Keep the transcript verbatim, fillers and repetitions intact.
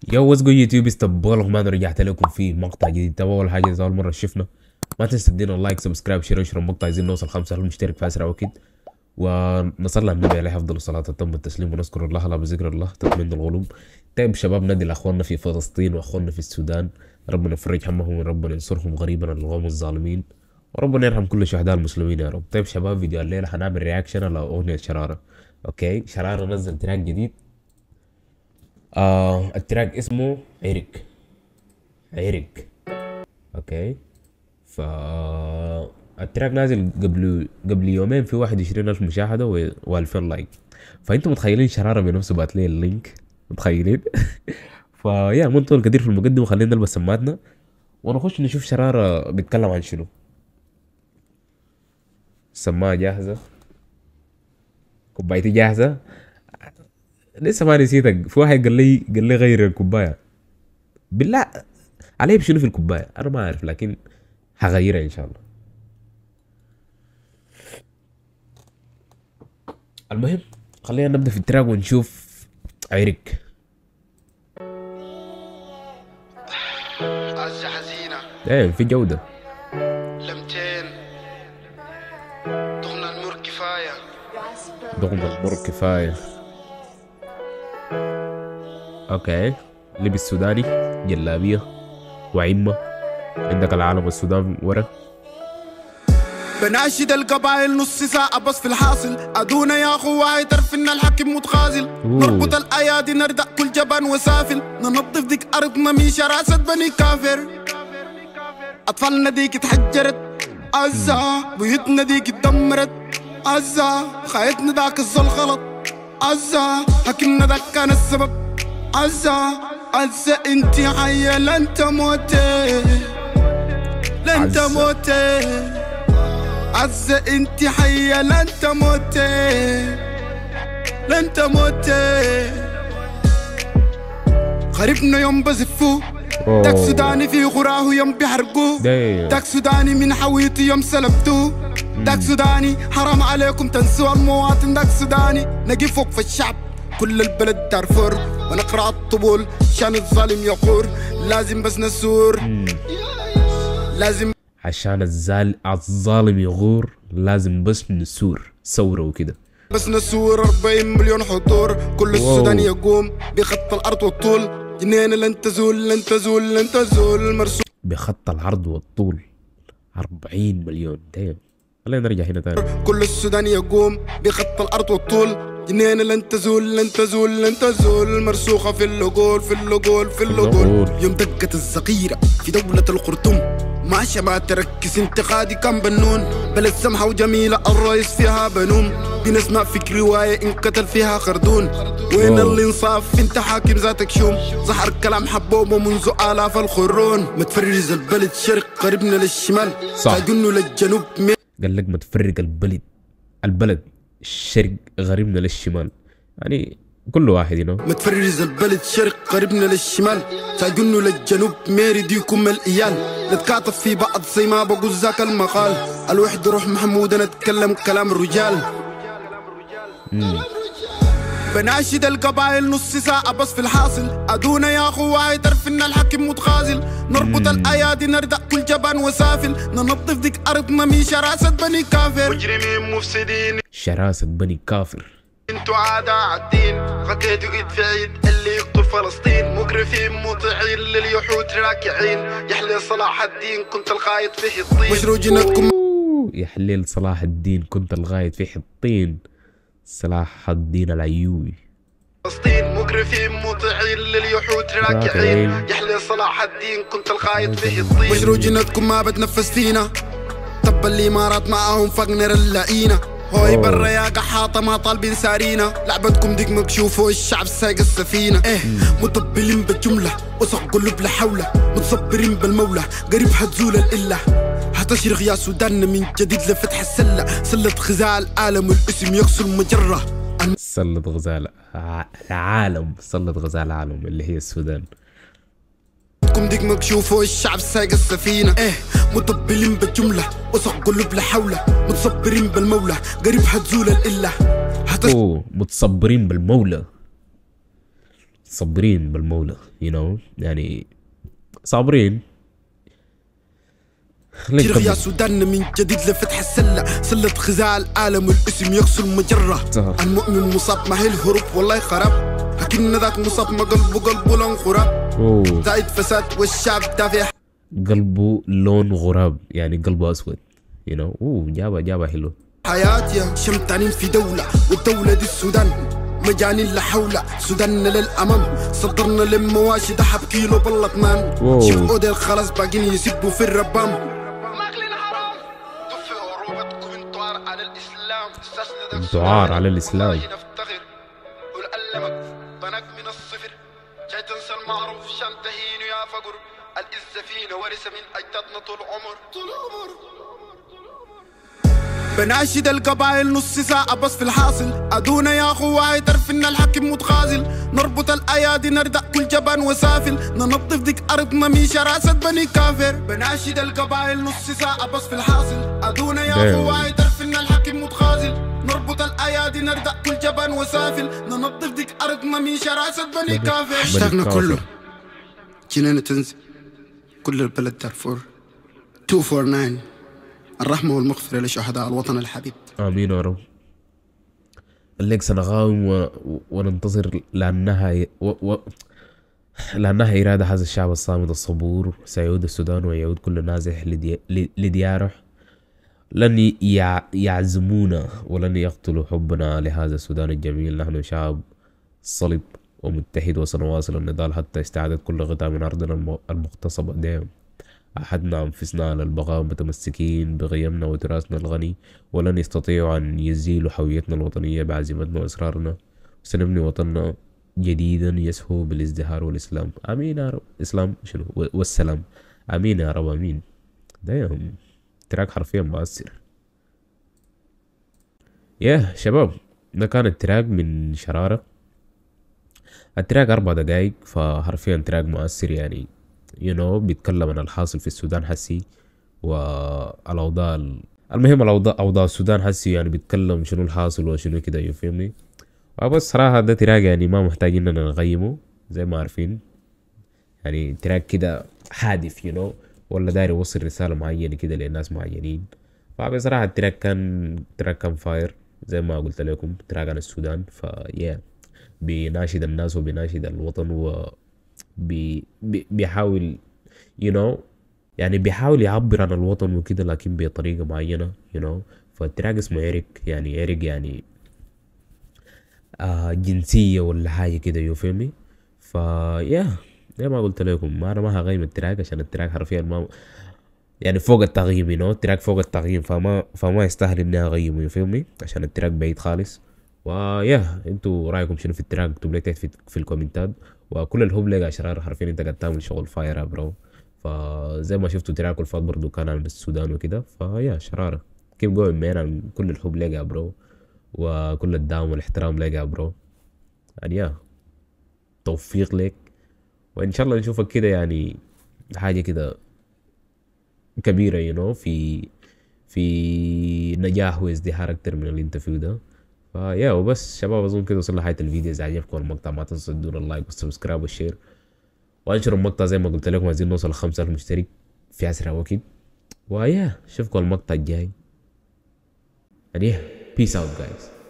يو واتس جو يوتيوب استبالغ ما رجعت لكم في مقطع جديد. تبغى اول حاجه اذا اول مره شفنا ما تنسى تدينا لايك سبسكرايب شير ونشر المقطع عايزين نوصل خمسة آلاف مشترك في اسرع وقت ونصلي على النبي عليه افضل الصلاه والتم التسليم ونذكر الله لا بذكر الله تطمئن القلوب. طيب شباب ندي لاخواننا في فلسطين واخواننا في السودان ربنا يفرج همهم وربنا ينصرهم غريبا عن القوم الظالمين وربنا يرحم كل شهداء المسلمين يا رب. طيب شباب فيديو الليله حنعمل رياكشن على اغنيه شراره. اوكي شراره نزل تراك جديد. آه التراك اسمه عرق عرق. اوكي ف التراك نازل قبل قبل يومين في واحد وعشرين ألف مشاهدة و ألفين لايك. فانتم متخيلين شرارة بنفسه بات لي اللينك متخيلين؟ فيا مو نطول كتير في المقدمة خلينا نلبس سماعتنا ونخش نشوف شرارة بيتكلم عن شنو. السماعة جاهزة، كوبايتي جاهزة. لسه ما نسيتك، في واحد قال لي قال لي غير الكوباية بالله عليه بشنو في الكوباية انا ما اعرف لكن هغيرها ان شاء الله. المهم خلينا نبدا في التراك ونشوف عرق. عزة حزينة ايه في جودة لمتين دغنا المر كفاية دغنا المر كفاية. اوكي لبس سوداني جلابية وعمة عندك العالم السودان ورا. بناشد القبائل نص ساعة بس في الحاصل أدونا يا أخوة تعرف إن الحكم متخاذل. نربط الأيادي نردع كل جبان وسافل ننظف ديك أرضنا من شراسة بني كافر. أطفالنا ديك اتحجرت عزة بيوتنا ديك اتدمرت عزة خايتنا داك الظل غلط عزة حكمنا داك كان السبب عزة عزة انتي حية لن تموتي لن تموتي عزة انتي حية لن تموتي لن تموتي. غريبنا يوم بزفوه داك سوداني في غراه يوم بيحرقوه داك سوداني من حويتي يوم سلبتوه داك سوداني حرام عليكم تنسوا المواطن داك سوداني نجي فوق في الشعب كل البلد دارفور ونقرأ الطبول شان الظالم يقور لازم بس نسور لازم عشان الزال الظالم يغور لازم بس نسور ثورة وكده بس نسور أربعين مليون حضور كل السودان يقوم بخط الأرض والطول جنين لن تزول لن تزول لن تزول مرسوم بخط العرض والطول أربعين مليون. دايم خلينا نرجع هنا تاني. كل السودان يقوم بخط الأرض والطول جنين لن تزول لن تزول لن تزول مرسوخة في اللقول في اللقول في اللقول. يوم دقت الزقيرة في دولة الخرطوم ما شبه تركز انتقادي كان بنون بلد سمحة وجميلة الرئيس فيها بنوم بنسمع فيك رواية انقتل فيها خردون. وين الانصاف انت حاكم ذاتك شوم ظهر كلام حبوبه منذ آلاف القرون. متفرز البلد شرق قريبنا للشمال تاجنه للجنوب. قال لك ما تفرق البلد البلد الشرق غريبنا للشمال يعني كل واحد هنا متفرز البلد شرق قريبنا للشمال تاجنه للجنوب ميري ديكم الايال نتكاتف في بعض زي ما بقول ذاك المقال الوحدة روح محمود انا اتكلم كلام الرجال. بناشد القبائل نص ساعة بس في الحاصل أدونا يا أخوة تعرف إن الحكم متخاذل. نربط الأيادي نردع كل جبان وسافل ننظف ديك أرضنا من شراسة بني كافر. مجرمين مفسدين شراسة بني كافر انتو عادة عالدين غديتوا ايد في عيد اللي يقتل فلسطين مقرفين مطيعين لليحود راكعين يحلي صلاح الدين كنت الغايد فيه الطين مشروع جنتكم يحليل صلاح الدين كنت الغايد فيه الطين صلاح الدين العيوبي. فلسطين مقرفين مطيعين لليحود راكعين يحلي صلاح الدين كنت الغايد فيه الطين مشروع جنتكم ما بتنفس فينا طب الامارات معاهم فقنر اللئينة هوي برا يا قحاطة ما طالبين سارينا لعبتكم ديك مكشوفة والشعب سايق السفينة. ايه مطبلين بالجملة وسق قلوب لحولة متصبرين بالمولى قريب حتزول الإله حتشرق يا سودان من جديد لفتح السلة سلة غزاء العالم والاسم يغسل مجرة سلة غزاء العالم سلة غزاء العالم اللي هي السودان. كم ديك مكشوفة والشعب سايق السفينة. ايه مطبلين بالجملة وسق قلوب لحولة متصبرين بالمولى قريب حتزول الإله اوه متصبرين بالمولى صابرين بالمولى you know يعني صابرين. خلينا ترغ يا نكمل. سودان من جديد لفتح السلة، سلة خزاع العالم والاسم يغسل مجرة. صح. المؤمن مصاب ما هي الهروب والله خراب، لكن ذاك مصاب ما قلبه قلبه لون خراب. أوه. زايد فساد والشعب دافع، قلبه لون غراب يعني قلبه اسود you know اوه جابها جابها حلو. حياتي شمتانين في دولة والدولة دي السودان، مجانين لحولة سوداننا للأمام، صدرنا للمواشي دحب كيلو بالأطنان. شوف أوديل خلاص باقين يسبوا في الربام. انتعار على الإسلام. والألمك بنك من الصفر، جاي تنسى المعروف شان تهين يا فقر. الإزة فينا ورث من أجدادنا طول عمر طول عمر. بناشد القبائل نص ساعة بس في الحاصل، أدونا يا أخو تعرف إن الحكم متخاذل. نربط الأيادي نردع كل جبان وسافل، ننظف ديك أرضنا من شراسة بني كافر. بناشد القبائل نص ساعة بس في الحاصل، أدونا يا أخو تعرف إن الحكم متخاذل. نربط الأيادي نردع كل جبان وسافل، ننظف ديك أرضنا من شراسة بني كافر. اشتاقنا كله جنينة تنزل كل البلد دارفور. مئتين وأربعة وأربعين الرحمة والمغفرة لشهداء الوطن الحبيب. آمين يا رب. الليك سنقاوم و... وننتظر لأنها ي... و... و... لأنها إرادة هذا الشعب الصامد الصبور سيعود السودان ويعود كل نازح لدي... لدياره. لن يع... يعزمونا ولن يقتلوا حبنا لهذا السودان الجميل. نحن شعب صلب ومتحد وسنواصل النضال حتى استعادة كل قطعة من أرضنا المغتصبة. دائما أحدنا أنفسنا على البقاء متمسكين بقيمنا وتراثنا الغني، ولن يستطيعوا أن يزيلوا هويتنا الوطنية بعزيمتنا وإصرارنا. سنبني وطننا جديدا يسهو بالازدهار والإسلام. آمين يا رب. إسلام شنو والسلام. آمين يا رب آمين. ده تراك حرفيا مؤثر. ياه شباب ده كان التراك من شرارة. التراك أربع دقايق فحرفيا تراك مؤثر يعني you know بيتكلم عن الحاصل في السودان حسي والأوضاع. المهم الأوضاع أوضاع السودان حسي يعني بيتكلم شنو الحاصل وشنو كده يفهمني. وبس صراحة ده تراك يعني ما محتاج إننا نغيمه زي ما عارفين يعني تراك كده حادث you know ولا داير يوصل رسالة معينة كده للناس معينين. فبصراحة التراك كان تراك كان فاير زي ما قلت لكم تراك عن السودان. فيا بيناشد الناس وبيناشد الوطن و بي بي بيحاول you know يعني بيحاول يعبر عن الوطن وكده لكن بطريقة معينة you know. فالتراك اسمه إيريك يعني إيريك يعني آه جنسية ولا حاجة كده يفهمني. فيا زي ما قلت لكم ما أنا ما هغيم التراك عشان التراك حرفيا ما يعني فوق التقييم you know التراك فوق التقييم فما فما يستاهل إني أغيمه يفهمني عشان التراك بعيد خالص. ويا انتوا رايكم شنو في التراك؟ اكتبوا لي تحت في, في الكومنتات. وكل الهوب لقى اشرار حرفيا انت قاعد تعمل شغل فاير يا برو. فزي ما شفتوا تراك الفات برضو كان عن السودان وكده. فيا شراره كيف جوين مان عن كل الحب لقى يا برو وكل الدعم والاحترام لقى يا برو يعني يا توفيق لك. وان شاء الله نشوفك كده يعني حاجه كده كبيره يو you know في في نجاح وازدهار اكتر من اللي انت فيه ده. فيا وبس شباب اظن كده وصلنا لنهايه الفيديو. اذا عجبكم المقطع ما تنسوا تدونا اللايك والسبسكرايب والشير وانشروا المقطع زي ما قلت لكم عايزين نوصل ل خمسة آلاف مشترك في اسرع وقت. ويا اشوفكم المقطع الجاي يعني peace out guys.